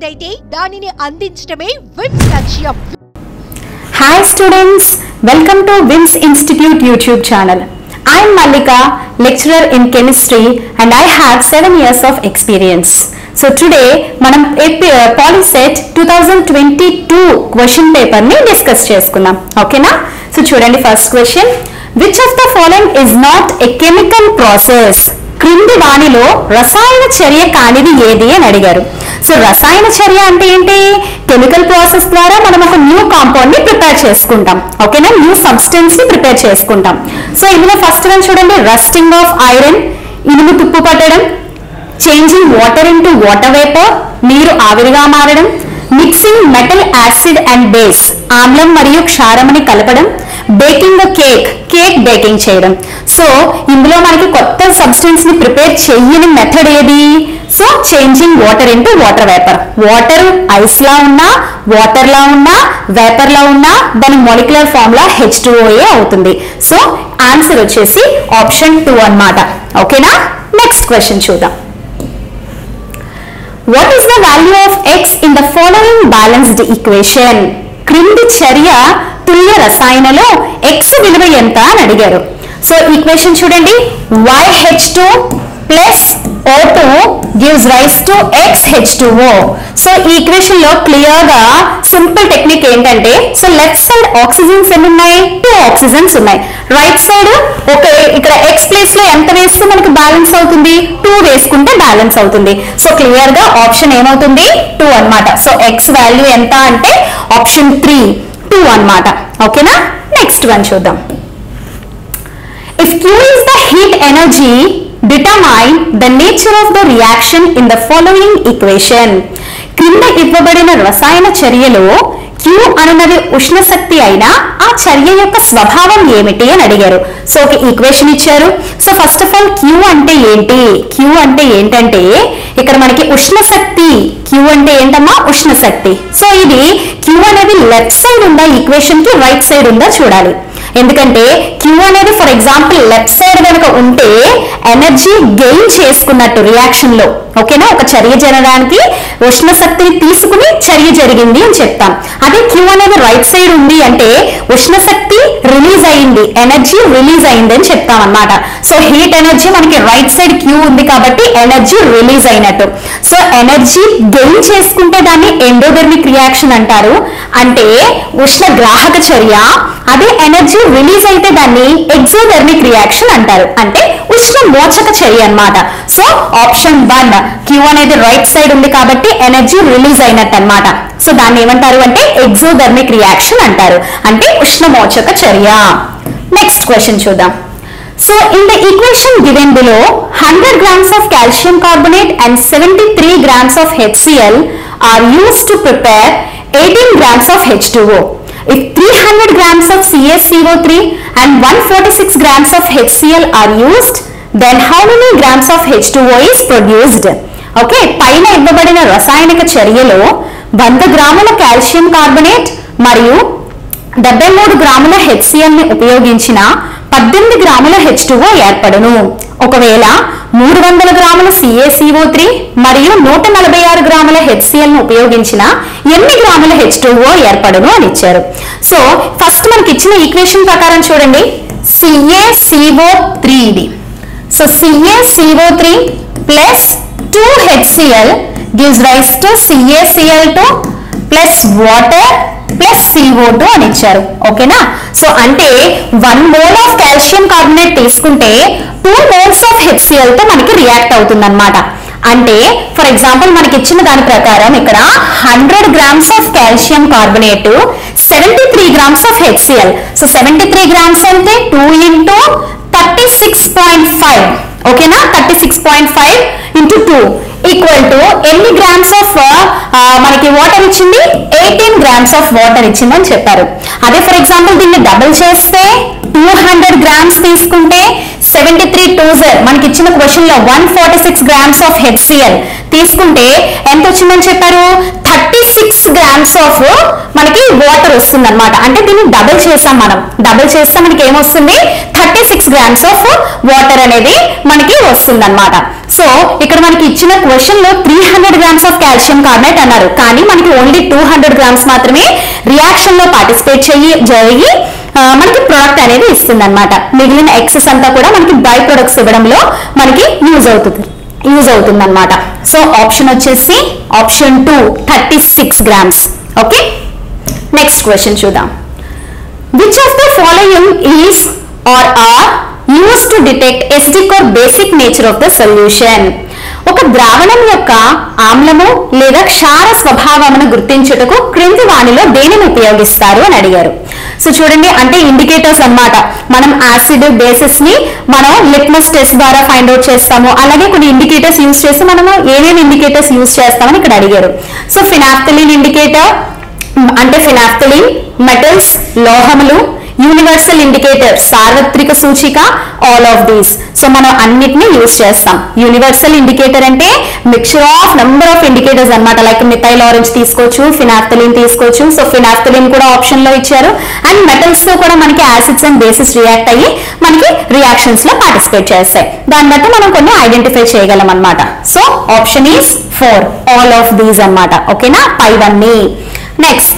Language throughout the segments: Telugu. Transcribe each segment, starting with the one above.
అయితే దానిని అందించడమే విమ్స్ లక్ష్యం. Hi students, welcome to WIMS Institute YouTube channel. I am Mallika, lecturer in chemistry and I have 7 years of experience. So today మనం Polyset 2022 question paper ని డిస్కస్ చేసుకుందాం. ఓకేనా? సో చూడండి first question, which of the following is not a chemical process? క్రింది వానిలో రసాయన చర్య కానిది ఏది అని అడిగారు. సో రసాయన చర్య అంటే ఏంటి? కెమికల్ ప్రాసెస్ ద్వారా మనం ఒక న్యూ కాంపౌండ్ ని ప్రిపేర్ చేసుకుంటాం. ఓకేనా? న్యూ సబ్స్టెన్స్ ని ప్రిపేర్ చేసుకుంటాం. సో ఇందులో ఫస్ట్ వన్ చూడండి, రస్టింగ్ ఆఫ్ ఐరన్, ఇనుము తుప్పు పట్టడం, changing water into water vapour, నీరు ఆవిరిగా మారడం, mixing metal acid and base, ఆమ్లం మరియు క్షారమని కలపడం, బేకింగ్ కేక్, కేక్ బేకింగ్ చేయడం. సో ఇందులో మనకి కొత్త సబ్స్టెన్స్ ని ప్రిపేర్ చేయని మెథడ్ ఏది? So changing water into water vapour. Water ice లా ఉన్నా, వాటర్ లా ఉన్నా, వేపర్ లా ఉన్నా దాని మాలిక్యులర్ ఫార్ములా H2OA అవుతుంది. సో ఆన్సర్ వచ్చేసి ఆప్షన్ 2 అన్నమాట. ఓకేనా? నెక్స్ట్ క్వశ్చన్ చూద్దాం. What is the value of X in the following balanced equation? క్రింది చర్య తుల్య రసాయనలో X విలువ ఎంత అని అడిగారు. సో ఈక్వేషన్ చూడండి, YH2 plus O2 gives rise to XH2O. So ఈ ఈక్వేషన్ లో క్లియర్ గా సింపుల్ టెక్నిక్ ఏంటంటే, సో లెఫ్ట్ సైడ్ ఆక్సిజన్స్ ఎన్ని ఉన్నాయి? 2 ఆక్సిజన్స్ ఉన్నాయి. రైట్ సైడ్ ఓకే, ఇక్కడ X ప్లేస్ లో ఎంత వేస్తే మనకి బ్యాలెన్స్ అవుతుంది? 2 వేసుకుంటే బ్యాలెన్స్ అవుతుంది. సో క్లియర్ గా ఆప్షన్ ఏమవుతుంది? 2 అన్నమాట. సో X వాల్యూ ఎంత అంటే ఆప్షన్ 3 2 అన్నమాట. ఓకేనా? నెక్స్ట్ వన్ చూద్దాం. If Q is the heat energy, determine the nature of the reaction in the following equation. క్రింద ఇవ్వబడిన రసాయన చర్యలో Q అనున్నది ఉష్ణ శక్తి అయినా ఆ చర్య యొక్క స్వభావం ఏమిటి అని అడిగారు. సో ఒక ఈక్వేషన్ ఇచ్చారు. So first of all Q అంటే ఏంటి? Q అంటే ఏంటంటే ఇక్కడ మనకి ఉష్ణ శక్తి. Q అంటే ఏంటమ్మా? ఉష్ణ శక్తి. సో ఇది Q అనేది లెఫ్ట్ సైడ్ ఉందా ఈక్వేషన్ కి, రైట్ సైడ్ ఉందా చూడాలి. ఎందుకంటే Q అనేది ఫర్ ఎగ్జాంపుల్ లెఫ్ట్ సైడ్ కనుక ఉంటే ఎనర్జీ గెయిన్ చేసుకున్నట్టు రియాక్షన్ లో. ఓకేనా? ఒక చర్య జరగడానికి ఉష్ణ శక్తిని తీసుకుని చర్య జరిగింది అని చెప్తాం. అదే Q అనేది రైట్ సైడ్ ఉంది అంటే ఉష్ణ శక్తి రిలీజ్ అయింది, ఎనర్జీ రిలీజ్ అయింది అని చెప్తాం అన్నమాట. సో హీట్ ఎనర్జీ మనకి రైట్ సైడ్ Q ఉంది కాబట్టి ఎనర్జీ రిలీజ్ అయినట్టు. సో ఎనర్జీ గెయిన్ చేసుకుంటే దాన్ని ఎండోథెర్మిక్ రియాక్షన్ అంటారు, అంటే ఉష్ణ గ్రాహక చర్య. అదే ఎనర్జీ రిలీజ్ అయితే దాన్ని ఎగ్జోథెర్మిక్ రియాక్షన్ అంటారు, అంటే ఉష్ణ మోచక చర్య అన్నమాట. సో ఆప్షన్ 1 Q అనేది రైట్ సైడ్ ఉంది కాబట్టి ఎనర్జీ రిలీజ్ అయినట్టు అన్నమాట. సో దాన్ని ఏమంటారు అంటే ఎగ్జోథెర్మిక్ రియాక్షన్ అంటారు, అంటే ఉష్ణ మోచక చర్య. నెక్స్ట్ క్వశ్చన్ చూద్దాం. So in the equation given below, 100 grams of calcium carbonate and 73 grams of HCl are used to prepare 18 grams of H2O. If 300 grams of CaCO3 and 146 grams of HCl are used, then how many grams of H2O is produced? Okay, పైన ఇవ్వబడిన రసాయనిక చర్యలో 100 గ్రాముల కాల్షియం కార్బోనేట్ మరియు 73 గ్రాముల HCl ని ఉపయోగించిన 18 గ్రాముల H2O ఏర్పడును. ఒకవేళ 300 గ్రాముల CaCO3 మరియు 146 గ్రాముల HCl ను ఉపయోగించిన ఎన్ని గ్రాముల H2O ఏర్పడును అని ఇచ్చారు. సో ఫస్ట్ మనకి ఇచ్చిన ఈక్వేషన్ ప్రకారం చూడండి, CaCO3 ఇది. So CaCO3 plus 2HCl gives rise to CaCl2 plus water plus CO2 అని ఇచ్చారు. ఓకేనా? సో అంటే 1 మోల్ ఆఫ్ కాల్షియం కార్బోనేట్ తీసుకుంటే 2 మోల్స్ ఆఫ్ HCl తో మనకి రియాక్ట్ అవుతుంది అన్నమాట. అంటే ఫర్ ఎగ్జాంపుల్ మనకి ఇచ్చిన దాని ప్రకారం ఇక్కడ 100 grams of calcium carbonate, 73 grams of HCl. So 73 grams అంటే 2 into 36.5. ఓకేనా? 36.5 into 2 ఈక్వల్ టు ఎన్ని గ్రామ్స్ ఆఫ్ మనకి వాటర్ ఇచ్చింది? 18 గ్రామ్స్ ఆఫ్ వాటర్ ఇచ్చిందని చెప్పారు. అదే ఫర్ ఎగ్జాంపుల్ దీన్ని డబుల్ చేస్తే 200 గ్రామ్స్ తీసుకుంటే 73 2s మనకి ఇచ్చిన క్వశ్చన్ లో 146 గ్రామ్స్ ఆఫ్ HCl తీసుకుంటే ఎంత వచ్చిందని చెప్పారు? 36 6 grams ఆఫ్ మనకి వాటర్ వస్తుంది అనమాట. అంటే దీన్ని డబుల్ చేసాం, మనం డబుల్ చేస్తే మనకి ఏమొస్తుంది 36 grams ఆఫ్ వాటర్ అనేది మనకి వస్తుంది అనమాట. సో ఇక్కడ మనకి ఇచ్చిన క్వశ్చన్ లో 300 grams ఆఫ్ కాల్షియం కార్బోనేట్ అన్నారు, కానీ మనకి ఓన్లీ 200 grams మాత్రమే రియాక్షన్ లో పార్టిసిపేట్ జరిగి మనకి ప్రొడక్ట్ అనేది ఇస్తుంది అనమాట. మిగిలిన ఎక్సెస్ అంతా కూడా మనకి బై ప్రొడక్ట్స్ ఇవ్వడంలో మనకి యూజ్ అవుతుంది అనమాట. సో ఆప్షన్ వచ్చేసి option 2 36 grams. Okay, next question చూద్దాం. Which of the following is or are used to detect acidic or basic nature of the solution? ఒక ద్రావణం యొక్క ఆమ్లము లేదా క్షార స్వభావమును గుర్తించుటకు క్రింది వానిలో దేనిని ఉపయోగిస్తారు అని అడిగారు. సో చూడండి, అంటే ఇండికేటర్స్ అన్నమాట. మనం యాసిడ్ బేసిస్ ని మనం లిట్మస్ టెస్ట్ ద్వారా ఫైండ్ అవుట్ చేస్తాము. అలాగే కొన్ని ఇండికేటర్స్ యూజ్ చేసి మనము ఏమేమి ఇండికేటర్స్ యూజ్ చేస్తామని ఇక్కడ అడిగారు. సో ఫినాఫ్థలిన్ ఇండికేటర్ అంటే ఫినాఫ్థలిన్, మెటల్స్ లోహములు, యూనివర్సల్ ఇండికేటర్ సార్వత్రిక సూచిక, ఆల్ ఆఫ్ దీస్. సో మనం అన్నిటిని యూజ్ చేస్తాం. యూనివర్సల్ ఇండికేటర్ అంటే mixture of number of indicators అన్నమాట. లైక్ మిథైల్ ఆరెంజ్ తీసుకోవచ్చు, ఫినాఫ్థలిన్ తీసుకోవచ్చు. సో ఫినాఫ్థలిన్ కూడా ఆప్షన్ లో ఇచ్చారు. అండ్ మెటల్స్ తో కూడా మనకి యాసిడ్స్ అండ్ బేసిస్ రియాక్ట్ అయ్యి మనకి రియాక్షన్స్ లో పార్టిసిపేట్ చేస్తాయి. దాన్ని బట్టి మనం కొన్ని ఐడెంటిఫై చేయగలం అన్నమాట. So option is 4 all of these అన్నమాట. ఓకేనా, పైవన్నీ. Next,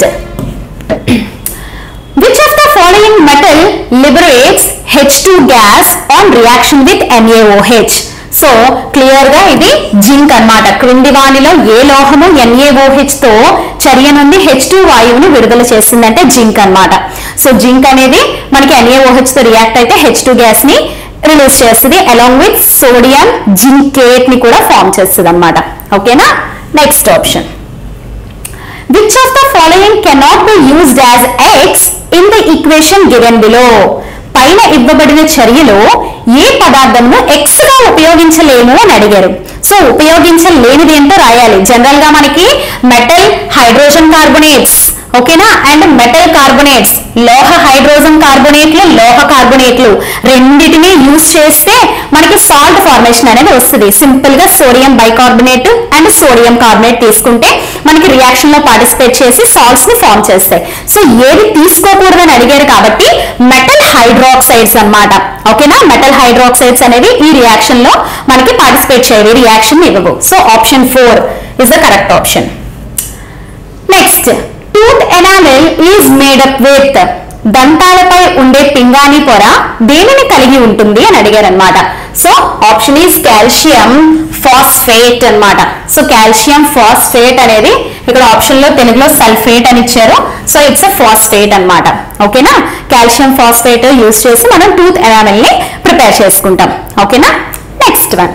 which of the following metal liberates H2 gas on reaction with NaOH? So clear గా ఇది జింక్ అన్నమాట. క్రింది వానిలో ఏ లోహము NaOH తో చర్య నుండి H2 వాయువుని విడుదల చేస్తుందంటే జింక్ అన్నమాట. సో జింక్ అనేది మనకి NaOH తో రియాక్ట్ అయితే H2 గ్యాస్ ని రిలీజ్ చేస్తుంది. అలాంగ్ విత్ సోడియం జింకేట్ ని కూడా ఫామ్ చేస్తుంది అన్నమాట. ఓకేనా, next option. Which of the following cannot be used as X in the equation given below? పైన ఇవ్వబడిన చర్యలో ఏ పదార్థంను X గా ఉపయోగించలేము అని అడిగారు. సో ఉపయోగించలేనిది ఏంటో రాయాలి. జనరల్ గా మనకి మెటల్ హైడ్రోజన్ కార్బోనేట్స్, ఓకేనా, అండ్ మెటల్ కార్బోనేట్స్ లోహ హైడ్రోజన్ కార్బోనేట్లు, లోహ కార్బోనేట్లు రెండింటినీ యూజ్ చేస్తే మనకి సాల్ట్ ఫార్మేషన్ అనేది వస్తుంది. సింపుల్ గా sodium bicarbonate and sodium carbonate తీసుకుంటే మనకి రియాక్షన్ లో పార్టిసిపేట్ చేసి సాల్ట్స్ ని ఫామ్ చేస్తాయి. సో ఏది తీసుకోకూడదని అడిగారు కాబట్టి మెటల్ హైడ్రాక్సైడ్స్ అన్నమాట. ఓకేనా, మెటల్ హైడ్రాక్సైడ్స్ అనేవి ఈ రియాక్షన్ లో మనకి పార్టిసిపేట్ చేయవు, రియాక్షన్ ఇవ్వవు. So option 4 is the correct option. Next, tooth enamel is made up with దంతాలపై ఉండే పింగాణి పొర దేనిని కలిగి ఉంటుంది అని అడిగారు అనమాట. So option is calcium phosphate అన్నమాట. సో కాల్షియం ఫాస్ఫేట్ అనేది ఇక్కడ ఆప్షన్ లో తెలుగులో సల్ఫేట్ అని ఇచ్చారు. సో ఇట్స్ అ ఫాస్ఫేట్ అన్నమాట. ఓకేనా, కాల్షియం ఫాస్ఫేట్ యూజ్ చేసి మనం టూత్ ఎనామెల్ ని ప్రిపేర్ చేసుకుంటాం. ఓకేనా, next one.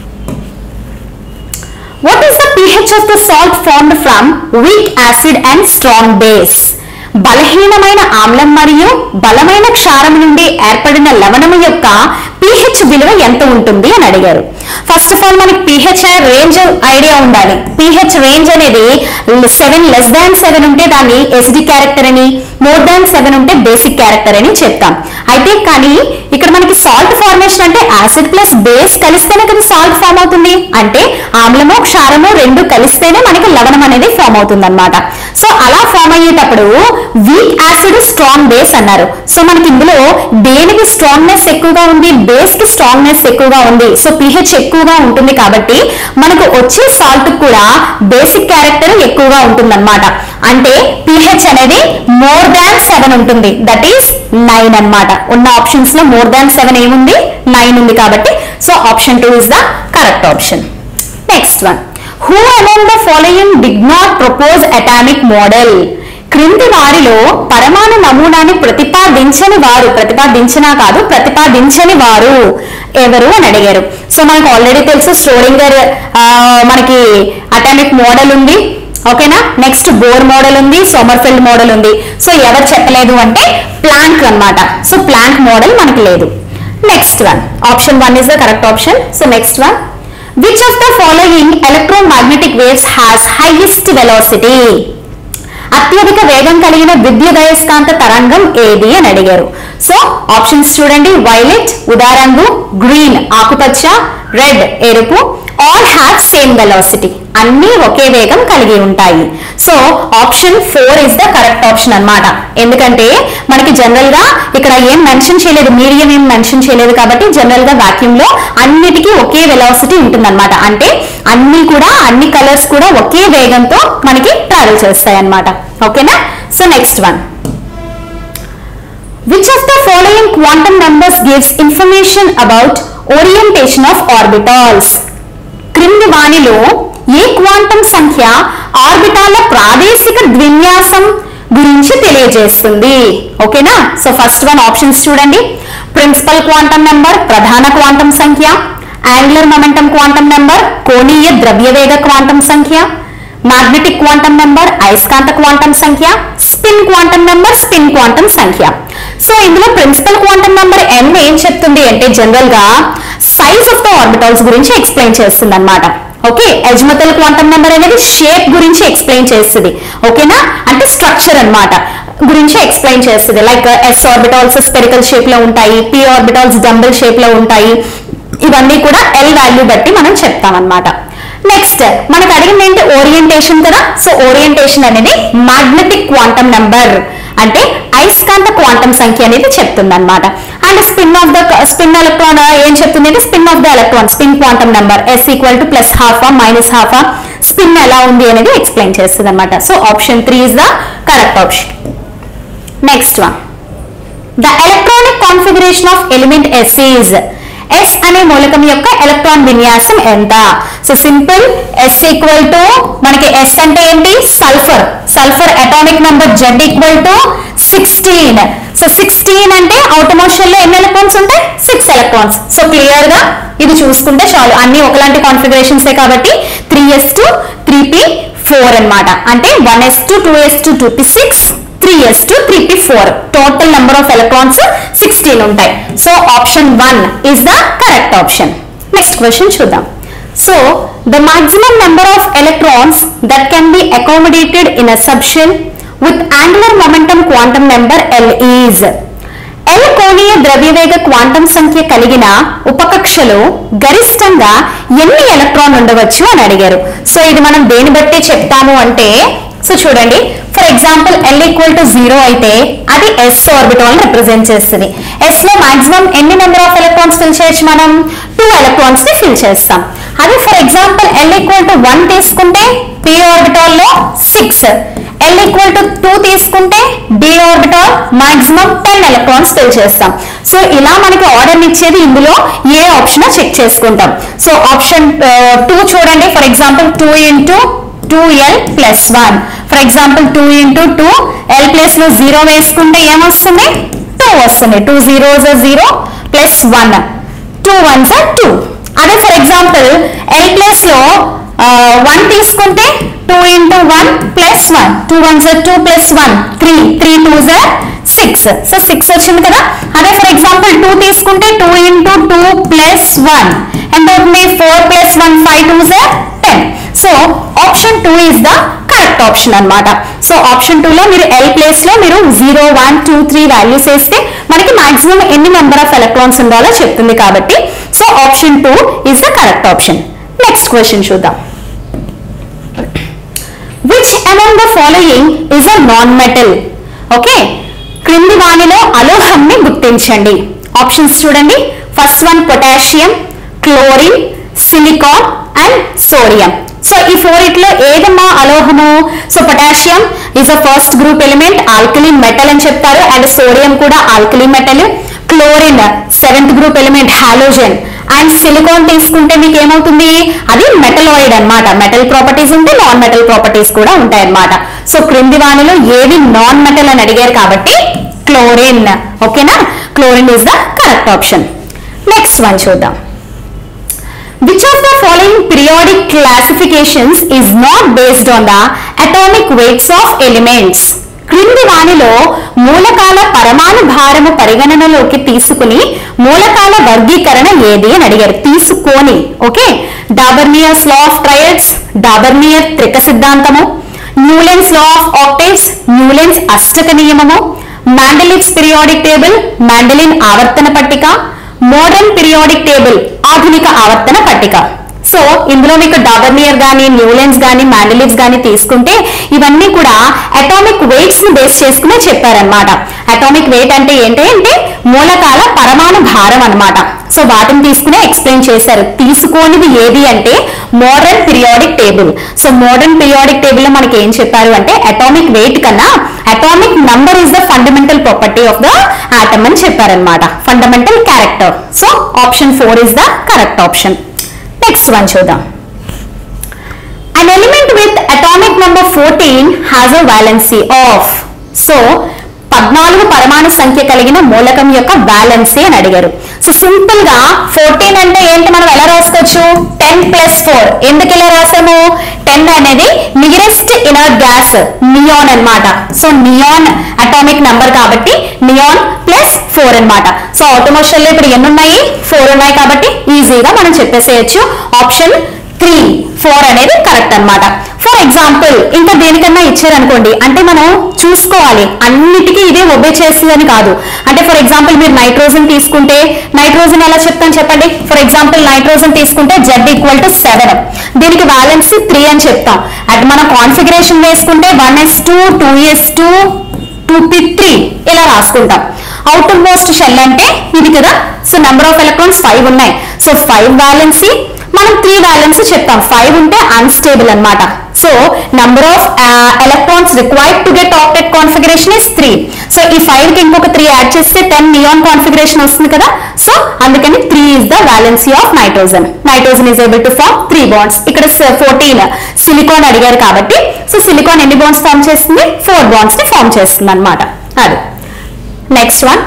What is the pH of the salt formed from weak acid and strong base? బలహీనమైన ఆమ్లం మరియు బలమైన క్షారం నుండి ఏర్పడిన లవణము యొక్క pH విలువ ఎంత ఉంటుంది అని అడిగారు. ఫస్ట్ ఆఫ్ ఆల్ మనకి pH రేంజ్ ఐడియా ఉండాలి. pH రేంజ్ అనేది 7 ఉంటే దాన్ని ఎసిడిక్ క్యారెక్టర్ అని, మోర్ దాన్ 7 ఉంటే బేసిక్ క్యారెక్టర్ అని చెప్తాం. అయితే కానీ ఇక్కడ మనకి సాల్ట్ ఫార్మేషన్ అంటే యాసిడ్ ప్లస్ బేస్ కలిస్తేనే కదా సాల్ట్ ఫామ్ అవుతుంది. అంటే ఆమ్లము క్షారము రెండు కలిస్తేనే మనకి లవణం అనేది ఫామ్ అవుతుంది అన్నమాట. సో అలా ఫామ్ అయ్యేటప్పుడు వీక్ యాసిడ్ స్ట్రాంగ్ బేస్ అన్నారు. సో మనకి ఇందులో దేనికి స్ట్రాంగ్నెస్ ఎక్కువగా ఉంది, బేస్ కి స్ట్రాంగ్నెస్ ఎక్కువగా ఉంది. సో pH ఎక్కువగా ఉంటుంది కాబట్టి మనకు వచ్చే సాల్ట్ కూడా బేసిక్ క్యారెక్టర్ ఎక్కువగా ఉంటుంది అన్నమాట. అంటే pH అనేది మోర్ దాన్ 7 ఉంటుంది. దట్ ఈస్ 9 అన్నమాట. ఉన్న ఆప్షన్స్ లో మోర్ దాన్ 7 ఏముంది, 9 ఉంది కాబట్టి so option 2 is the correct option. Next one. Who among the following did not propose atomic model? క్రింది వారిలో పరమాణు నమూనాన్ని ప్రతిపాదించని వారు ఎవరు అని అడిగారు. సో మనకు ఆల్రెడీ తెలుసు ష్రోడింగర్ మనకి అటామిక్ మోడల్ ఉంది. ఓకేనా, నెక్స్ట్ బోర్ మోడల్ ఉంది, సోమర్ఫెల్డ్ మోడల్ ఉంది. సో ఎవరు చెప్పలేదు అంటే ప్లాంక్ అన్నమాట. సో ప్లాంక్ మోడల్ మనకి లేదు. Next one, option 1 is the correct option. So next one. Which of the following electromagnetic waves has highest velocity? అత్యధిక వేగం కలిగిన విద్యుదయస్కాంత తరంగం ఏది అని అడిగారు. సో ఆప్షన్స్ చూడండి. వైలెట్ ఉదారంగు, గ్రీన్ ఆకుపచ్చ, రెడ్ ఎరుపు, all have same velocity. అన్నీ ఒకే వేగం కలిగి ఉంటాయి. So option 4 is the correct option అన్నమాట. ఎందుకంటే మనకి జనరల్ గా ఇక్కడ ఏం మెన్షన్ చేయలేదు, మీడియం ఏం మెన్షన్ చేయలేదు కాబట్టి జనరల్ గా వాక్యూమ్ లో అన్నిటికీ ఒకే వెలాసిటీ ఉంటుందన్నమాట. అంటే అన్ని కలర్స్ కూడా ఒకే వేగంతో మనకి ట్రావెల్ చేస్తాయి అన్నమాట. ఓకేనా? So next one, which of the following quantum numbers gives information about orientation of orbitals? క్రింది వానిలో ఏ క్వాంటం సంఖ్య ఆర్బిటాల ప్రాదేశిక ద్విన్యాసం గురించి తెలియజేస్తుంది? ఓకేనా? సో ఫస్ట్ వన్ ఆప్షన్స్ చూడండి. ప్రిన్సిపల్ క్వాంటం నెంబర్ ప్రధాన క్వాంటం సంఖ్య, యాంగులర్ మొమెంటం క్వాంటం నెంబర్ కోణీయ ద్రవ్యవేగ క్వాంటం సంఖ్య, మ్యాగ్నెటిక్ క్వాంటం నెంబర్ అయస్కాంత క్వాంటం సంఖ్య, spin quantum number spin quantum సంఖ్య. సో ఇందులో ప్రిన్సిపల్ క్వాంటం నెంబర్ n ఏం చెప్తుంది అంటే జనరల్ గా సైజ్ ఆఫ్ ద ఆర్బిటల్స్ గురించి ఎక్స్ప్లెయిన్ చేస్తుంది అన్నమాట. ఓకే, అజిముతల్ క్వాంటం నెంబర్ అనేది షేప్ గురించి ఎక్స్ప్లెయిన్ చేస్తుంది. ఓకేనా? అంటే స్ట్రక్చర్ అన్నమాట గురించి ఎక్స్ప్లెయిన్ చేస్తుంది. Like s orbitals spherical shape లో ఉంటాయి, p ఆర్బిటల్స్ డంబెల్ షేప్ లో ఉంటాయి. ఇవన్నీ కూడా l వాల్యూ బట్టి మనం చెప్తాం అన్నమాట. నెక్స్ట్ మనకు అడిగింది ఏంటి? ఓరియంటేషన్ కదా. సో ఓరియంటేషన్ అనేది మ్యాగ్నెటిక్ క్వాంటం నెంబర్ అంటే అయస్కాంత క్వాంటం సంఖ్య అనేది చెప్తుంది అనమాట. అండ్ స్పిన్ ఎలక్ట్రాన్ ఏం చెప్తుంది అంటే spin of the electron spin quantum number s equal to plus half minus half spin ఎలా ఉంది అనేది ఎక్స్ప్లెయిన్ చేస్తుంది అనమాట. So option 3 is the correct option. Next one, the electronic configuration of element s is S అనే మూలకం యొక్క ఎలక్ట్రాన్ విన్యాసం ఎంత? So simple, S equal to మనకి S అంటే ఏంటి? Sulphur atomic number Z equal to 16. So 16 అంటే ఆటోమోషన్ లో ఎన్ని ఎలక్ట్రాన్స్ ఉంటాయి? 6 ఎలక్ట్రాన్స్. సో క్లియర్ గా ఇది చూసుకుంటే చాలు, అన్ని ఒకలాంటి కాన్ఫిగరేషన్స్ కాబట్టి 3s2 3p4 అన్నమాట. అంటే 1s2 2s2 2p6 3s2 3p4 total number of electrons 16 ఉంటాయి. So option 1 is the correct option. Next question చూద్దాం. So the maximum number of electrons that can be accommodated in a subshell with angular momentum quantum number L is L కోణీయ ద్రవ్యవేగ క్వాంటం సంఖ్య కలిగిన ఉపకక్షలో గరిష్టంగా ఎన్ని ఎలక్ట్రాన్ ఉండవచ్చు అని అడిగారు. సో ఇది మనం దేని బట్టి చెప్తాము అంటే, సో చూడండి, for example L equal to 0 అయితే అది s ఆర్బిటాల్ రిప్రజెంట్ చేస్తుంది. s లో మాక్సిమం ఎన్ని నెంబర్ ఆఫ్ ఎలక్ట్రాన్స్ ఫిల్ చేయొచ్చు? మనం 2 ఎలక్ట్రాన్స్ ని ఫిల్ చేస్తాం. అదే for example L equal to 1 తీసుకుంటే p ఆర్బిటాల్ లో 6, L ఈక్వల్ టు 2 తీసుకుంటే d orbital maximum 10 electrons fill చేస్తాం. సో ఇలా మనకి ఆర్డర్ ఇచ్చేది ఇందులో ఏ ఆప్షన్ చెక్ చేసుకుంటాం. సో ఆప్షన్ 2 చూడండి, for example 2 into 2l plus 1. For example 2 into 2 l place లో 0 వేసుకుంటే ఏమొస్తుంది? 2 వస్తుంది. 2 zeros are 0 plus 1 2 ones are 2. అదే ఫర్ ఎగ్జాంపుల్ l ప్లేస్ లో 1 తీసుకుంటే 2 into 1 plus 1 2 ones are 2 plus 1 3 3 2s are 6. So 6 వచ్చింది కదా. అదే ఫర్ ఎగ్జాంపుల్ 2 తీసుకుంటే 2 into 2 plus 1 ఎంత అవుతుంది? 4 plus 1 5 2s are 10. So option 2 is the correct option అన్నమాట. సో ఆప్షన్ 2 లో మీరు L ప్లేస్ లో మీరు 0 1 2 3 వాల్యూస్ వేస్తే మనకి మాక్సిమం ఎన్ని నెంబర్ ఆఫ్ ఎలక్ట్రాన్స్ ఉండాలో చెప్తుంది కాబట్టి so option 2 is the correct option. Next question చూద్దాం. Which among the following is a non metal? Okay, క్రింది వానిలో అలోహంని గుర్తించండి. ఆప్షన్స్ చూడండి. First one potassium, chlorine, silicon and sodium. So ఈ 4 ఏదమ్మా అలోహము? So potassium is a first group element, alkali metal అని చెప్తారు. అండ్ సోడియం కూడా alkali metal. Chlorine 7th group element, halogen. And silicon తీసుకుంటే మీకు ఏమవుతుంది? అది మెటలాయిడ్ అన్నమాట. మెటల్ ప్రాపర్టీస్ ఉంటే నాన్ మెటల్ ప్రాపర్టీస్ కూడా ఉంటాయి అన్నమాట. సో క్రింది వానిలో ఏది నాన్ మెటల్ అని అడిగారు కాబట్టి క్లోరిన్. ఓకేనా? Chlorine is the correct option. Next one చూద్దాం. Which of the following periodic classifications is not based on the atomic weights of elements? క్రింది వానిలో మూలకాల పరమాణు భారము పరిగణనలోకి తీసుకుని మూలకాల వర్గీకరణ ఏది అని అడిగారు. తీసుకొని. Okay, Dobereiner's law of triads, Dobereiner త్రిక సిద్ధాంతము, న్యూలెన్స్ లా ఆఫ్ ఆక్టేవ్స్, న్యూలెన్స్ అష్టక నియమము, మాండెలిక్స్ పీరియాడిక్ టేబుల్, మాండెలిన్ ఆవర్తన పట్టిక, మోడర్న్ పీరియాడిక్ టేబుల్ ఆధునిక ఆవర్తన పట్టిక. సో ఇందులో మీకు డవర్నియర్ గానీ, న్యూలెన్స్ గానీ, మాండలివ్స్ గానీ తీసుకుంటే ఇవన్నీ కూడా అటామిక్ వెయిట్స్ ని బేస్ చేసుకునే చెప్పారనమాట. అటామిక్ వెయిట్ అంటే ఏంటంటే మూలకాల పరమాణు భారం అన్నమాట. సో వాటిని తీసుకునే ఎక్స్ప్లెయిన్ చేశారు. తీసుకోనిది ఏది అంటే modern periodic table. So modern periodic table లో మనకి ఏం చెప్పారు అంటే అటామిక్ వెయిట్ కన్నా atomic number is the fundamental property of the atom అని చెప్పారనమాట, fundamental character. So option 4 is the correct option. Next one చూద్దాం. An element with atomic number 14 has a valency of. So 14 పరమాణు సంఖ్య కలిగిన మూలకం యొక్క వాలెన్సీ అని అడిగారు. సో సింపుల్ గా 14 అంటే ఏంటి, మనం ఎలా రాసుకోవచ్చు, 10 + 4. ఎందుకు ఇలా రాసాము, 10 అనేది నియరెస్ట్ ఇనర్ గ్యాస్ నియాన్ అన్నమాట. సో నియాన్ అటామిక్ నంబర్ కాబట్టి నియాన్ +4 అన్నమాట. సో ఆటోమోషన్ లో ఇప్పుడు ఎన్ని ఉన్నాయి, 4 ఉన్నాయి కాబట్టి ఈజీగా మనం చెప్పేసేయచ్చు ఆప్షన్ 3, 4 అనేది కరెక్ట్ అన్నమాట. ఫర్ ఎగ్జాంపుల్ ఇంకా దేనికన్నా ఇచ్చారనుకోండి, అంటే మనం చూసుకోవాలి అన్నిటికీ ఇదే ఒబే చేస్తుంది అని కాదు. అంటే ఫర్ ఎగ్జాంపుల్ మీరు నైట్రోజన్ తీసుకుంటే నైట్రోజన్ ఎలా చెప్తాను చెప్పండి. ఫర్ ఎగ్జాంపుల్ నైట్రోజన్ తీసుకుంటే Z = 7, దీనికి వాలెన్సీ 3 అని చెప్తాం. అట్ మనం కాన్ఫిగరేషన్ వేసుకుంటే 1s2 2s2 2p3 ఇలా రాసుకుంటాం. అవుటర్ మోస్ట్ షెల్ అంటే ఇది కదా. సో నెంబర్ ఆఫ్ ఎలక్ట్రాన్స్ 5 ఉన్నాయి. సో 5 వాలెన్సీ, మనం 3 వాలెన్సీ చెప్తాం. 5 ఉంటే అన్స్టేబుల్ అన్నమాట. So number of electrons required to get octet configuration is 3. So ఈ 5 కి ఇంకొక 3 యాడ్ చేస్తే 10 నియాన్ కాన్ఫిగరేషన్ వస్తుంది కదా. సో అందుకని 3 is the valency of nitrogen. Nitrogen is able to form 3 bonds. ఇక్కడ 14 సిలికాన్ అడిగారు కాబట్టి సో సిలికాన్ ఎన్ని బాండ్స్ ఫార్మ్ చేస్తుంది, 4 బాండ్స్ ని ఫార్మ్ చేస్తుంది అన్నమాట. అది next one.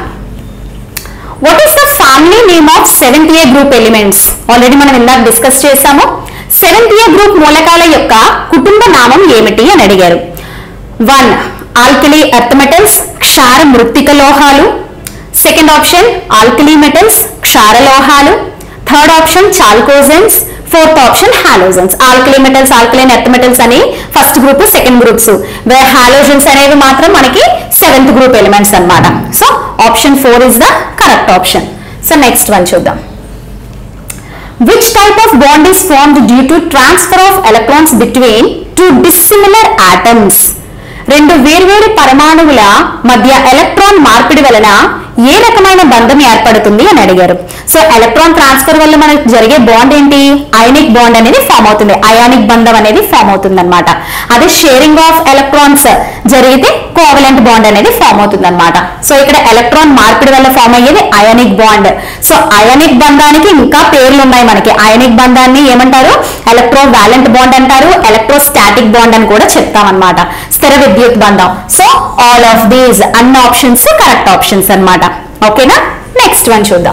What is the family name of 7th A group elements? Already మనం ఇందాక డిస్కస్ చేసాము. 7th A గ్రూప్ మూలకాల యొక్క కుటుంబ నామం ఏమిటి అని అడిగారు. 1 ఆల్కలీ ఎర్త్ మెటల్స్, క్షార మృత్తిక లోహాలు. సెకండ్ ఆప్షన్ ఆల్కలీ మెటల్స్, క్షార లోహాలు. Third option chalcogens. Fourth option halogens. Alkali metals, alkaline earth metals అని first group, second groups. Where halogens అనేవి మాత్రం మనకి 7th గ్రూప్ ఎలిమెంట్స్ అన్నమాట. So option 4 is the correct option. So next one చూద్దాం. Which type of bond is formed due to transfer of electrons between two dissimilar atoms? రెండు వేర్వేరు పరమాణువుల మధ్య ఎలక్ట్రాన్ మార్పిడి వలన ఏ రకమైన బంధం ఏర్పడుతుంది అని అడిగారు. సో ఎలక్ట్రాన్ ట్రాన్స్ఫర్ వల్ల మనకు జరిగే బాండ్ ఏంటి, అయానిక్ బాండ్ అనేది ఫామ్ అవుతుంది, అయానిక్ బంధం అనేది ఫామ్ అవుతుంది అనమాట. అదే షేరింగ్ ఆఫ్ ఎలక్ట్రాన్స్ జరిగితే కోవలెంట్ బాండ్ అనేది ఫామ్ అవుతుంది అనమాట. సో ఇక్కడ ఎలక్ట్రాన్ మార్పిడి వల్ల ఫామ్ అయ్యేది అయానిక్ బాండ్. సో అయానిక్ బంధానికి ఇంకా పేర్లు ఉన్నాయి మనకి. అయానిక్ బంధాన్ని ఏమంటారు, ఎలక్ట్రో వాలెంట్ బాండ్ అంటారు, ఎలక్ట్రోస్టాటిక్ బాండ్ అని కూడా చెప్తాం అనమాట, స్థిర విద్యుత్ బంధం. సో ఆల్ ఆఫ్ దీస్ అన్ని ఆప్షన్స్ కరెక్ట్ ఆప్షన్స్ అన్నమాట. ఓకేనా, నెక్స్ట్ వన్ చూద్దాం.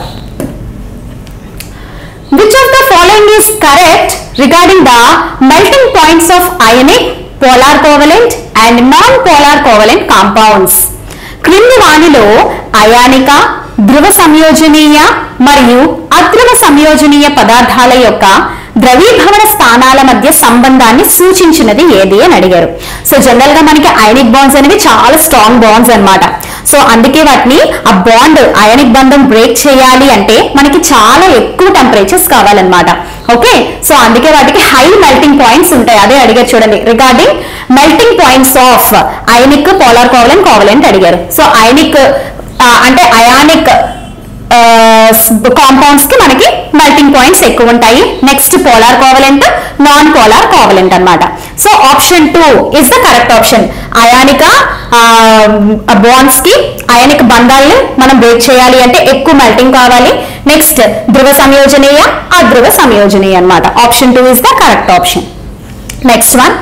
Which of the following is correct regarding the melting points of ionic, polar covalent and non-polar covalent compounds? క్రింది వానిలో అయానిక, ధ్రువ సంయోజనీయ మరియు అధ్రువ సంయోజనీయ పదార్థాల యొక్క ద్రవీభవన స్థానాల మధ్య సంబంధాన్ని సూచించినది ఏది అని అడిగారు. సో జనరల్ గా మనకి అయానిక్ బాండ్స్ అనేవి చాలా స్ట్రాంగ్ బాండ్స్ అన్నమాట. సో అందుకే వాటిని ఆ బాండ్ అయానిక్ బంధం బ్రేక్ చేయాలి అంటే మనకి చాలా ఎక్కువ టెంపరేచర్స్ కావాలన్నమాట. ఓకే, సో అందుకే వాటికి హై మెల్టింగ్ పాయింట్స్ ఉంటాయి. అదే అడిగారు చూడండి, regarding melting points of ionic, polar covalent, covalent అడిగారు. సో అయానిక్ అంటే అయానిక్ కాంపౌండ్స్ కి మనకి మెల్టింగ్ పాయింట్స్ ఎక్కువ ఉంటాయి. Next polar covalent, non polar covalent అన్నమాట. So option 2 is the correct option. Ionic bonds కి అయానిక్ బంధాలను మనం బ్రేక్ చేయాలి అంటే ఎక్కువ మెల్టింగ్ కావాలి. నెక్స్ట్ ధ్రువ సంయోజనీయ, అధ్రువ సంయోజనీయ అన్నమాట. Option 2 is the correct option. Next one.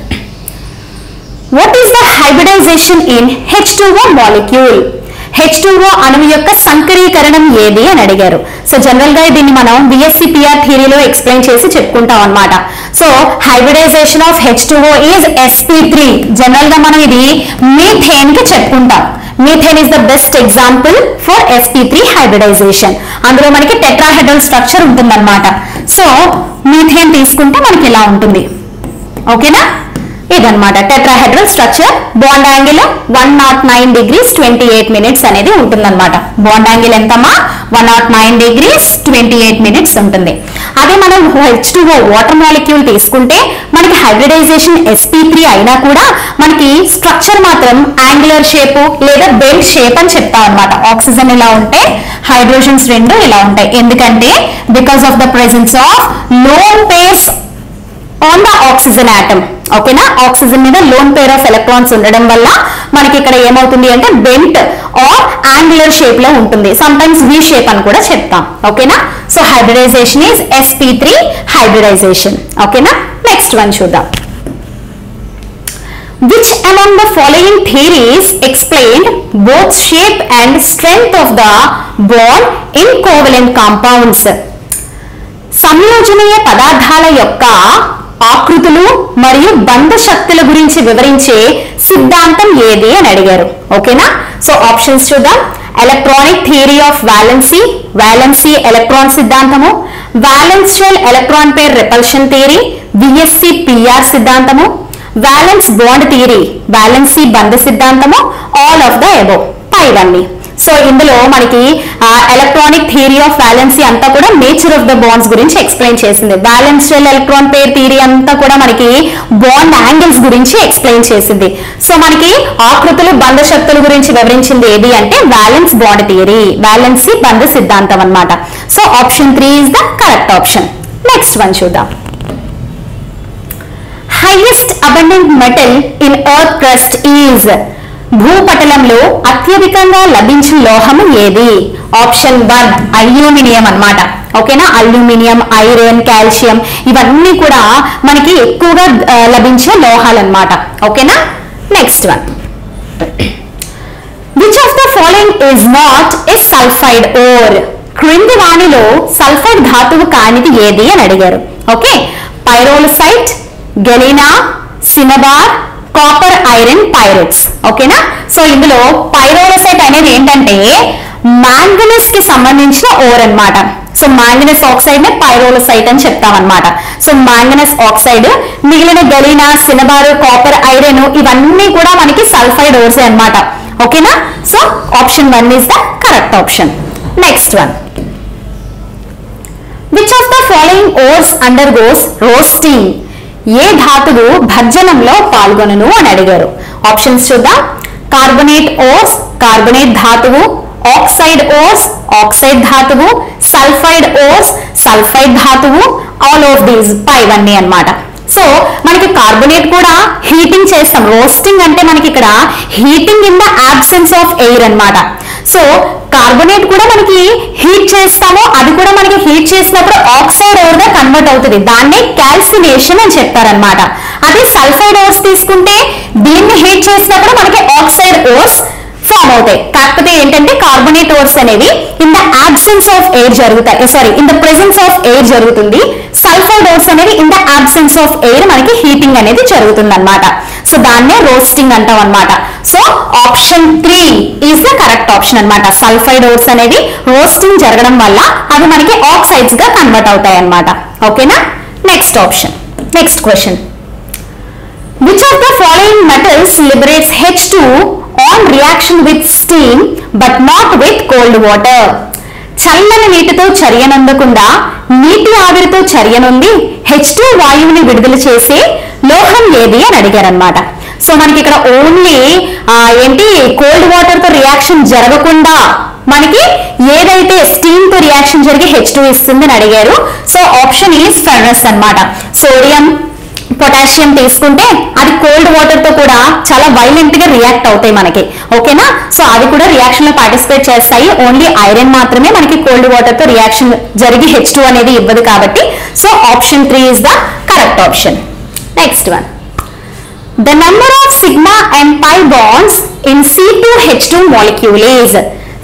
What is the hybridisation in H2O molecule? H2O అణువు యొక్క సంకరీకరణం ఏది అని అడిగారు. సో జనరల్ గా దీన్ని మనం VSCPR థియరీలో ఎక్స్ప్లెయిన్ చేసి చెప్పుకుంటాం అన్నమాట. So hybridisation of H2O is sp3. General గా మనం ఇది మీథేన్ కి చెప్పుకుంటాం. Methane is the best example for sp3 hybridisation. అందులో మనకి టెట్రాహెడ్రల్ స్ట్రక్చర్ ఉంటుందన్నమాట. సో మీథేన్ తీసుకుంటే మనకి ఇలా ఉంటుంది. ఓకేనా, ఇదన్నమాట tetrahedral structure. Bond angle 109 degrees 28 minutes అనేది ఉంటుందన్నమాట. బాండ్ యాంగిల్ ఎంతమ్మా? 109 degrees 28 minutes ఉంటుంది. అదే మనం H2O వాటర్ మాలిక్యూల్ తీసుకుంటే మనకి హైబ్రిడైజేషన్ sp3 అయినా కూడా మనకి స్ట్రక్చర్ మాత్రం యాంగులర్ షేప్ లేదా బెల్ట్ షేప్ అని చెప్తాం అన్నమాట. ఆక్సిజన్ ఇలా ఉంటే హైడ్రోజన్స్ రెండు ఇలా ఉంటాయి. ఎందుకంటే because of the presence of lone pairs on the oxygen atom. ఓకేనా? ఆక్సిజన్ మీద లోన్ పేర్ ఆఫ్ ఎలక్ట్రాన్స్ ఉండడం వల్ల మనకి ఇక్కడ ఏమవుతుంది అంటే బెంట్ ఆర్ యాంగులర్ షేప్ లో ఉంటుంది. సమ్ టైమ్స్ వి షేప్ అని కూడా చెప్తాం. ఓకేనా? So hybridisation is sp3 hybridisation. ఓకేనా? నెక్స్ట్ వన్ చూద్దాం. Which among the following theories explained both shape and strength of the bond in covalent compounds? సంయోజనీయ పదార్థాల యొక్క ఆకృతులు మరియు బంధ శక్తుల గురించి వివరించే సిద్ధాంతం ఏది అని అడిగారు. ఓకేనా? సో ఆప్షన్స్ చూద్దాం. Electronic theory of valency, valency electron సిద్ధాంతము, valence shell electron pair repulsion theory, VSC-PR సిద్ధాంతము, వాలెన్స్ బాండ్ థియరీ, వాలెన్సీ బంధ సిద్ధాంతము, ఆల్ ఆఫ్ ద అబోవ్ పైవన్నీ. సో ఇందులో మనకి ఎలక్ట్రానిక్ థియరీ ఆఫ్ వాలెన్సీ అంతా కూడా నేచర్ ఆఫ్ ద బాండ్స్ గురించి ఎక్స్ప్లెయిన్ చేసింది. Valence shell electron pair theory అంతా కూడా మనకి బాండ్ యాంగిల్స్ గురించి ఎక్స్ప్లెయిన్ చేసింది. సో మనకి ఆకృతులు బంధ శక్తుల గురించి వివరించింది ఏది అంటే వాలెన్స్ బాండ్ థియరీ, వాలెన్సీ బంధ సిద్ధాంతం అన్నమాట. So option 3 is the correct option. Next one చూద్దాం. Highest abundant metal in earth crust is భూపటలంలో అత్యధికంగా లభించే లోహము ఏది? ఆప్షన్ 1 అల్యూమినియం అన్నమాట. ఓకేనా? అల్యూమినియం, ఐరన్, కాల్షియం ఇవన్నీ కూడా మనకి ఎక్కువగా లభించే లోహాలు అన్నమాట. ఓకేనా? Next one. Which of the following is not a sulphide ore? క్రింది వాణిలో సల్ఫైడ్ ధాతువు కానిది ఏది అని అడిగారు. Okay? Pyrolusite, galena, cinnabar, copper, iron, pyrites. ఓకేనా? సో ఇందులో పైరోలసైట్ అనేది ఏంటంటే మ్యాంగనీస్ కి సంబంధించిన ఓర్ అన్నమాట. సో మ్యాంగనీస్ ఆక్సైడ్ నే పైరోలసైట్ అని చెప్తాం అన్నమాట. సో మ్యాంగనీస్ ఆక్సైడ్, మిగిలిన గెలినా, సినబార్, కాపర్, ఐరన్ ఇవన్నీ కూడా మనకి సల్ఫైడ్ ఓర్సే అన్నమాట. ఓకేనా? So option 1 is the correct option. Next one. Which of the following ores undergoes roasting? ఏ ధాతువు భర్జనంలో పాల్గొనను అని అడిగారు. ఆప్షన్స్ చూద్దాం. కార్బొనేట్ ఓర్స్, కార్బొనేట్ ధాతువు, ఆక్సైడ్ ఓర్స్, ఆక్సైడ్ ధాతువు, సల్ఫైడ్ ఓర్స్, సల్ఫైడ్ ధాతువు, ఆల్ ఆఫ్ దీస్ పైవన్నీ అన్నమాట. సో మనకి కార్బొనేట్ కూడా హీటింగ్ చేస్తాం. రోస్టింగ్ అంటే మనకి ఇక్కడ heating in the absence of air అన్నమాట. సో కార్బొనేట్ కూడా మనకి హీట్ చేస్తాము, అది కూడా మనకి హీట్ చేసినప్పుడు ఆక్సైడ్ ఓర్ గా కన్వర్ట్ అవుతుంది. దాన్నే క్యాల్సినేషన్ అని చెప్తారనమాట. అదే సల్ఫైడ్ ఓర్స్ తీసుకుంటే దీన్ని హీట్ చేసినప్పుడు మనకి ఆక్సైడ్ ఓర్స్ ఫామ్ అవుతాయి. కాకపోతే ఏంటంటే కార్బొనేట్ ఓర్స్ అనేవి in the absence of air జరుగుతాయి, sorry in the presence of air జరుగుతుంది. సల్ఫైడ్ ఓర్స్ అనేవి in the absence of air మనకి హీటింగ్ అనేది జరుగుతుంది అనమాట. సో దాన్నే రోస్టింగ్ అంటాం అనమాట. So option 3 is the correct option అనమాట. సల్ఫైడ్ ఓర్స్ అనేవి రోస్టింగ్ జరగడం వల్ల అవి మనకి ఆక్సైడ్స్ గా కన్వర్ట్ అవుతాయి అనమాట. ఓకేనా? Next option. Next question. Which of the following metals liberates H2 on reaction with steam but not with cold water? చల్లని నీటితో చర్యనందకుండా నీటి ఆవిరితో చర్యనుంది H2 వాయువుని విడుదల చేసే లోహం ఏది అని అడిగారనమాట. సో మనకి ఇక్కడ ఓన్లీ ఏంటి కోల్డ్ వాటర్ తో రియాక్షన్ జరగకుండా మనకి ఏదైతే స్టీమ్ తో రియాక్షన్ జరిగి H2 ఇస్తుంది అని అడిగారు. సో ఆప్షన్ ఈజ్ ఫెర్రస్ అన్నమాట. సోడియం, పొటాషియం తీసుకుంటే అది కోల్డ్ వాటర్ తో కూడా చాలా వైలెంట్ గా రియాక్ట్ అవుతాయి మనకి. ఓకేనా? సో అవి కూడా రియాక్షన్ లో పార్టిసిపేట్ చేస్తాయి. ఓన్లీ ఐరన్ మాత్రమే మనకి కోల్డ్ వాటర్ తో రియాక్షన్ జరిగి H2 అనేది ఇవ్వదు కాబట్టి so option 3 is the correct option. Next one. The number of sigma and pi bonds in C2H2 molecule is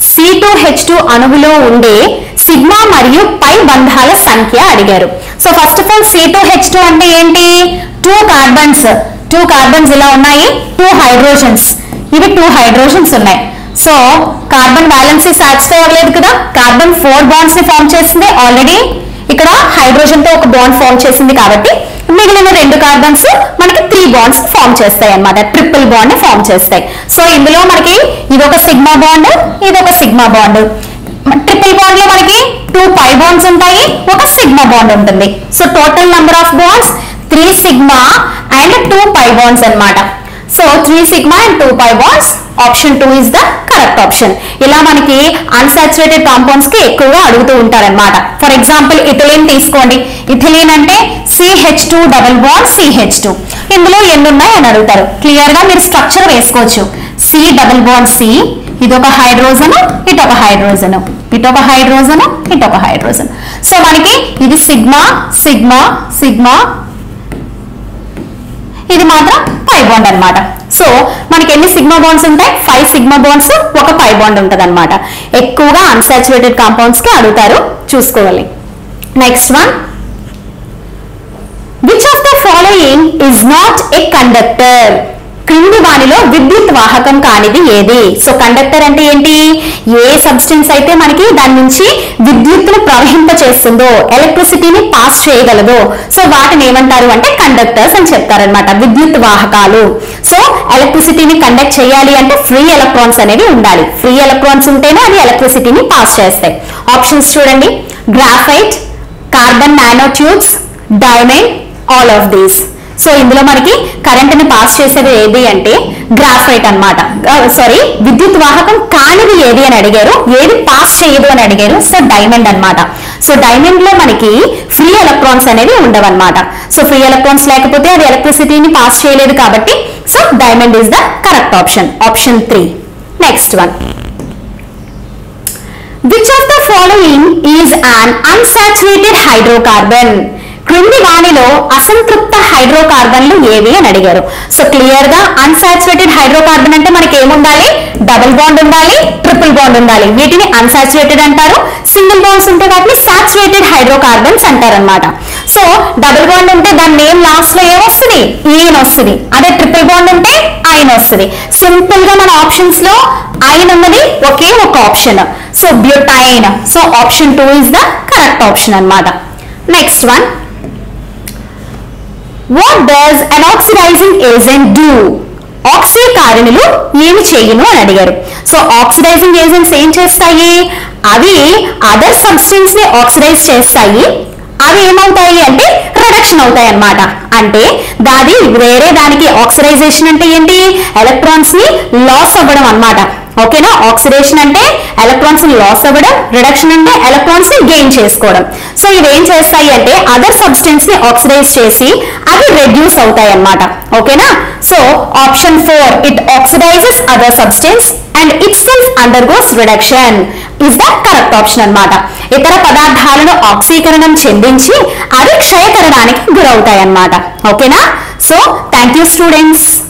C2H2 అణువులో ఉండే సిగ్మా మరియు పై బంధాల సంఖ్య అడిగారు. So first of all C2H2 అంటే ఏంటి? 2 కార్బన్స్ ఇలా ఉన్నాయి, 2 హైడ్రోజన్స్. ఇవి 2 హైడ్రోజన్స్ ఉన్నాయి. సో కార్బన్ వ్యాలెన్సీ సాటిస్ఫై అవ్వలేదు కదా, కార్బన్ 4 బాండ్స్ ని ఫామ్ చేసింది. ఆల్రెడీ ఇక్కడ హైడ్రోజన్ తో ఒక బాండ్ ఫామ్ చేసింది కాబట్టి మిగిలిన 2 కార్బన్స్ మనకి 3 బాండ్స్ ఫామ్ చేస్తాయి అన్నమాట, ట్రిపుల్ బాండ్ ఫామ్ చేస్తాయి. సో ఇందులో మనకి ఇదొక సిగ్మా బాండ్, ఇదొక సిగ్మా బాండ్. ట్రిపుల్ బాండ్ లో మనకి 2 పై బాండ్స్ ఉంటాయి, ఒక సిగ్మా బాండ్ ఉంటుంది. So total number of bonds 3 sigma and 2 pi bonds అన్నమాట. So 3 sigma and 2 pi bonds, option 2 is the correct option. ఇలా మనకి అన్సాచురేటెడ్ కాంపౌండ్స్ కి ఎక్కువగా అడుగుతూ ఉంటారన్నమాట. ఫర్ ఎగ్జాంపుల్ ఇథిలీన్ తీసుకోండి. ఇథిలీన్ అంటే CH2 డబుల్ బాండ్ CH2. ఇందులో ఎన్ని ఉన్నాయి అని అడుగుతారు. క్లియర్ గా మీరు స్ట్రక్చర్ వేసుకోవచ్చు. C డబుల్ బాండ్ C, ఇదొక హైడ్రోజన్, ఇటొక హైడ్రోజన్, ఇటొక హైడ్రోజన్, ఇటొక హైడ్రోజన్. సో మనకి ఇది సిగ్మా సిగ్మా సిగ్మా, ఇది మాత్రం పై బాండ్ అన్నమాట. సో మనకి ఎన్ని సిగ్మా బాండ్స్ ఉంటాయి? 5 సిగ్మా బాండ్స్, ఒక పై బాండ్ ఉంటుంది అన్నమాట. ఎక్కువగా అన్సాచురేటెడ్ కాంపౌండ్స్ కి అడుగుతారు, చూసుకోవాలి. Next one, which of the following is not a conductor? క్రింది వానిలో విద్యుత్ వాహకం కానిది ఏది? సో కండక్టర్ అంటే ఏంటి? ఏ సబ్స్టెన్స్ అయితే మనకి దాని నుంచి విద్యుత్తును ప్రవహింప చేస్తుందో, ఎలక్ట్రిసిటీని పాస్ చేయగలదో, సో వాటిని ఏమంటారు అంటే కండక్టర్స్ అని చెప్తారనమాట, విద్యుత్ వాహకాలు. సో ఎలక్ట్రిసిటీని కండక్ట్ చేయాలి అంటే ఫ్రీ ఎలక్ట్రాన్స్ అనేవి ఉండాలి. ఫ్రీ ఎలక్ట్రాన్స్ ఉంటేనే అది ఎలక్ట్రిసిటీని పాస్ చేస్తాయి. ఆప్షన్స్ చూడండి, graphite, carbon nanotubes, diamond, all of these. So ఇందులో మనకి కరెంట్ని పాస్ చేసేది ఏది అంటే గ్రాఫైట్ అన్నమాట. సారీ, విద్యుత్ వాహకం కానిది ఏది అని అడిగారు, ఏది పాస్ చేయదు అని అడిగారు. సో డైమండ్ అన్నమాట. సో డైమండ్ లో మనకి ఫ్రీ ఎలక్ట్రాన్స్ అనేవి ఉండవన్నమాట. సో ఫ్రీ ఎలక్ట్రాన్స్ లేకపోతే అది ఎలక్ట్రిసిటీని పాస్ చేయలేదు కాబట్టి so diamond is the correct option, option 3. Next one, which of the following is an unsaturated hydrocarbon? క్రింది వానిలో అసంతృప్త హైడ్రోకార్బన్లు ఏవి అని అడిగారు. సో క్లియర్ గా అన్సాచురేటెడ్ హైడ్రోకార్బన్ అంటే మనకి ఏముండాలి? డబుల్ బాండ్ ఉండాలి, ట్రిపుల్ బాండ్ ఉండాలి. వీటిని అన్సాచురేటెడ్ అంటారు. సింగిల్ బాండ్స్ ఉంటే వాటిని సాచురేటెడ్ హైడ్రోకార్బన్స్ అంటారనమాట. సో డబుల్ బాండ్ ఉంటే దాని నేమ్ లాస్ట్ లో ఏమొస్తుంది? ఈన్ వస్తుంది. అదే ట్రిపుల్ బాండ్ ఉంటే ఐన్ వస్తుంది. సింపుల్ గా మన ఆప్షన్స్ లో ఐన్ ఉన్నది ఒకే ఒక option, so butyne. So option 2 is the correct option అన్నమాట. Next one, what does an oxidizing agent do? ఆక్సీకారిణులు ఏమి చేయును అని అడిగారు. సో ఆక్సిడైజింగ్ ఏజెంట్స్ ఏం చేస్తాయి? అవి అదర్ సబ్స్టెన్స్ ని ఆక్సిడైజ్ చేస్తాయి. అవి ఏమవుతాయి అంటే రిడక్షన్ అవుతాయి అన్నమాట. అంటే దాది వేరే దానికి ఆక్సిడైజేషన్ అంటే ఏంటి? ఎలక్ట్రాన్స్ ని లాస్ అవ్వడం అన్నమాట. ఓకేనా? ఆక్సిడేషన్ అంటే ఎలక్ట్రాన్స్ ని లాస్ అవ్వడం, రిడక్షన్ అంటే ఎలక్ట్రాన్స్ ని గెయిన్ చేసుకోవడం. సో ఇవి ఏం చేస్తాయి అంటే అదర్ సబ్స్టెన్స్ ని ఆక్సిడైజ్ చేసి అవి రెడ్యూస్ అవుతాయి అన్నమాట. ఓకేనా? So option 4, it oxidises other substance and itself undergoes reduction is the correct option అన్నమాట. ఇతర పదార్థాలను ఆక్సీకరణం చెందించి అవి క్షయకరణానికి గురవుతాయి అన్నమాట. ఓకేనా? So thank you students.